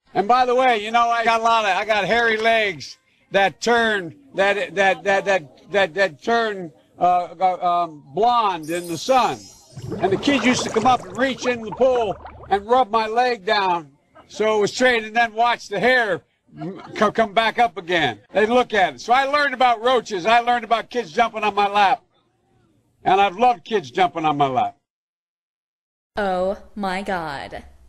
And by the way, you know, I got hairy legs that turn turn blonde in the sun. And the kids used to come up and reach in the pool and rub my leg down so it was straight, and then watch the hair come back up again. They look at it. So I learned about roaches. I learned about kids jumping on my lap. And I've loved kids jumping on my lap. Oh my God.